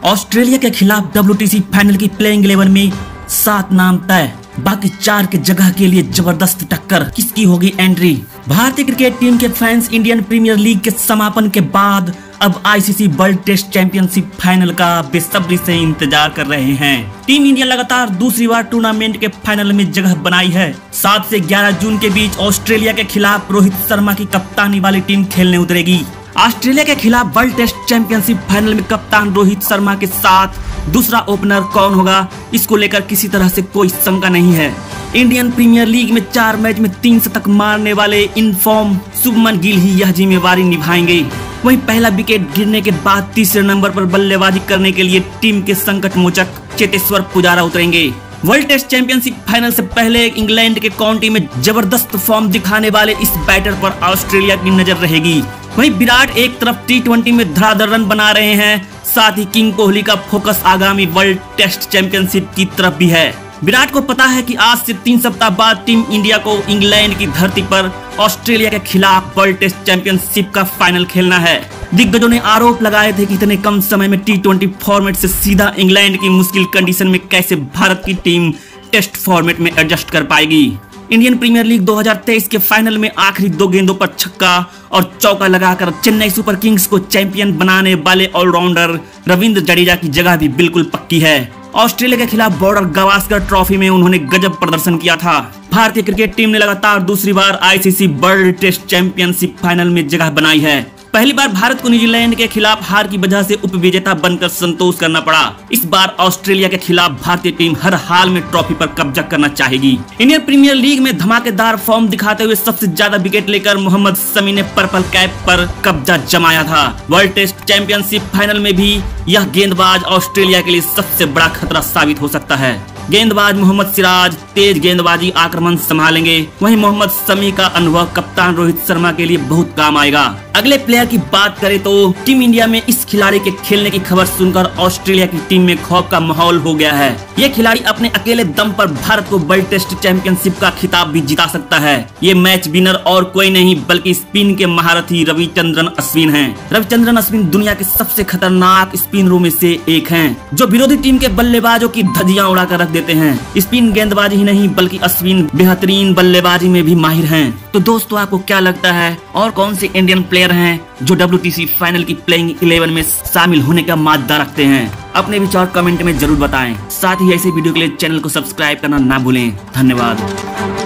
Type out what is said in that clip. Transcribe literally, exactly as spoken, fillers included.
Australia के खिलाफ WTC final की प्लेइंग इलेवन में सात नाम तय, बाकी चार के जगह के लिए जबरदस्त टक्कर। किसकी होगी एंट्री? भारतीय क्रिकेट टीम के फैंस इंडियन प्रीमियर लीग के समापन के बाद अब ICC world test championship final का बेसब्री से इंतजार कर रहे हैं। टीम इंडिया लगातार दूसरी बार टूर्नामेंट के फाइनल में जगह बनाई है। सात से ग्यारह जून के बीच ऑस्ट्रेलिया के खिलाफ रोहित शर्मा की कप्तानी वाली टीम खेलने उतरेगी। ऑस्ट्रेलिया के खिलाफ वर्ल्ड टेस्ट चैंपियनशिप फाइनल में कप्तान रोहित शर्मा के साथ दूसरा ओपनर कौन होगा, इसको लेकर किसी तरह से कोई शंका नहीं है। इंडियन प्रीमियर लीग में चार मैच में तीन शतक मारने वाले इनफॉर्म शुभमन गिल ही यह जिम्मेवारी निभाएंगे। वहीं पहला विकेट गिरने के बाद तीसरे नंबर पर बल्लेबाजी करने के लिए टीम के संकट मोचक चेतेश्वर पुजारा उतरेंगे। वर्ल्ड टेस्ट चैंपियनशिप फाइनल से पहले इंग्लैंड के काउंटी में जबरदस्त फॉर्म दिखाने वाले इस बैटर पर ऑस्ट्रेलिया की नजर रहेगी। वहीं विराट एक तरफ टी ट्वेंटी में धड़ाधड़ रन बना रहे हैं, साथ ही किंग कोहली का फोकस आगामी वर्ल्ड टेस्ट चैंपियनशिप की तरफ भी है। विराट को पता है कि आज से तीन सप्ताह बाद टीम इंडिया को इंग्लैंड की धरती पर ऑस्ट्रेलिया के खिलाफ वर्ल्ड टेस्ट चैंपियनशिप का फाइनल खेलना है। दिग्गजों ने आरोप लगाए थे कि इतने कम समय में टी ट्वेंटी फॉर्मेट से सीधा इंग्लैंड की मुश्किल कंडीशन में कैसे भारत की टीम टेस्ट फॉर्मेट में एडजस्ट कर पाएगी। इंडियन प्रीमियर लीग दो हज़ार तेईस के फाइनल में आखिरी दो गेंदों पर छक्का और चौका लगाकर चेन्नई सुपर किंग्स को चैंपियन बनाने वाले ऑलराउंडर रविंद्र जडेजा की जगह भी बिल्कुल पक्की है। ऑस्ट्रेलिया के खिलाफ बॉर्डर गावस्कर ट्रॉफी में उन्होंने गजब प्रदर्शन किया था। भारतीय क्रिकेट टीम ने लगातार दूसरी बार ICC world test championship final में जगह बनाई है। पहली बार भारत को न्यूजीलैंड के खिलाफ हार की वजह से उपविजेता बनकर संतोष करना पड़ा। इस बार ऑस्ट्रेलिया के खिलाफ भारतीय टीम हर हाल में ट्रॉफी पर कब्जा करना चाहेगी। इंडियन प्रीमियर लीग में धमाकेदार फॉर्म दिखाते हुए सबसे ज्यादा विकेट लेकर मोहम्मद शमी ने पर्पल कैप पर कब्जा जमाया था। वर्ल्ड टेस्ट चैंपियनशिप फाइनल में भी यह गेंदबाज ऑस्ट्रेलिया के लिए सबसे बड़ा खतरा साबित हो सकता है। गेंदबाज मोहम्मद सिराज तेज गेंदबाजी आक्रमण संभालेंगे, वहीं मोहम्मद शमी का अनुभव कप्तान रोहित शर्मा के लिए बहुत काम आएगा। अगले प्लेयर की बात करें तो टीम इंडिया में इस खिलाड़ी के खेलने की खबर सुनकर ऑस्ट्रेलिया की टीम में खौफ का माहौल हो गया है। ये खिलाड़ी अपने अकेले दम पर भारत को वर्ल्ड टेस्ट चैंपियनशिप का खिताब भी जिता सकता है। ये मैच विनर और कोई नहीं बल्कि स्पिन के महारथी रविचंद्रन अश्विन हैं। रविचंद्रन अश्विन दुनिया के सबसे खतरनाक स्पिनरों में से एक हैं, जो विरोधी टीम के बल्लेबाजों की धज्जियां उड़ाकर रख देते हैं। स्पिन गेंदबाजी ही नहीं बल्कि अश्विन बेहतरीन बल्लेबाजी में भी माहिर हैं। तो दोस्तों, आपको क्या लगता है और कौन से इंडियन प्लेयर हैं जो डब्ल्यूटीसी फाइनल की प्लेइंग इलेवन में शामिल होने का मादा रखते हैं? अपने विचार कमेंट में जरूर बताएं। साथ ही ऐसे वीडियो के लिए चैनल को सब्सक्राइब करना ना भूलें। धन्यवाद।